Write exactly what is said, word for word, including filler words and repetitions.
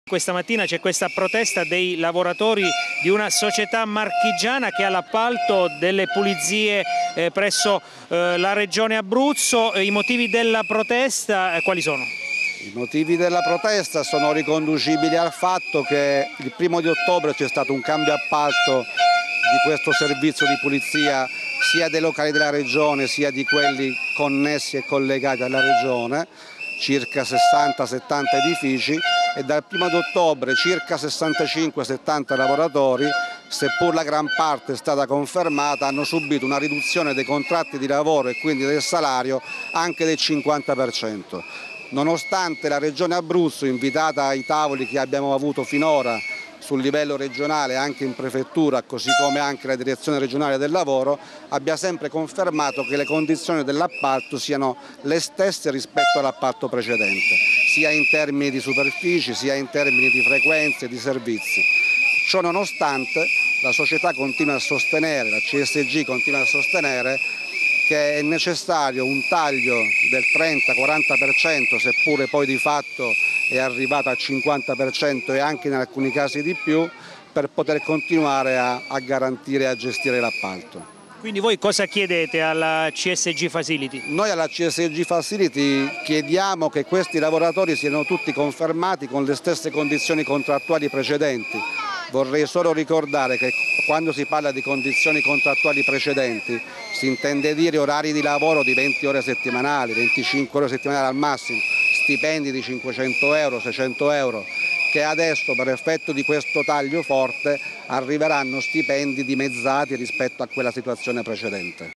Questa mattina c'è questa protesta dei lavoratori di una società marchigiana che ha l'appalto delle pulizie eh, presso eh, la regione Abruzzo. I motivi della protesta eh, quali sono? I motivi della protesta sono riconducibili al fatto che il primo di ottobre c'è stato un cambio appalto di questo servizio di pulizia sia dei locali della regione sia di quelli connessi e collegati alla regione, circa sessanta settanta edifici, e dal primo di ottobre circa sessantacinque settanta lavoratori, seppur la gran parte è stata confermata, hanno subito una riduzione dei contratti di lavoro e quindi del salario anche del cinquanta per cento. Nonostante la Regione Abruzzo, invitata ai tavoli che abbiamo avuto finora sul livello regionale, anche in prefettura, così come anche la direzione regionale del lavoro, abbia sempre confermato che le condizioni dell'appalto siano le stesse rispetto all'appalto precedente, sia in termini di superfici, sia in termini di frequenze e di servizi. Ciò nonostante, la società continua a sostenere, la C S G continua a sostenere che è necessario un taglio del trenta quaranta per cento, seppure poi di fatto è arrivato al cinquanta per cento e anche in alcuni casi di più, per poter continuare a, a garantire e a gestire l'appalto. Quindi voi cosa chiedete alla C S G Facility? Noi alla C S G Facility chiediamo che questi lavoratori siano tutti confermati con le stesse condizioni contrattuali precedenti. Vorrei solo ricordare che quando si parla di condizioni contrattuali precedenti si intende dire orari di lavoro di venti ore settimanali, venticinque ore settimanali al massimo, stipendi di cinquecento euro, seicento euro, che adesso per effetto di questo taglio forte arriveranno stipendi dimezzati rispetto a quella situazione precedente.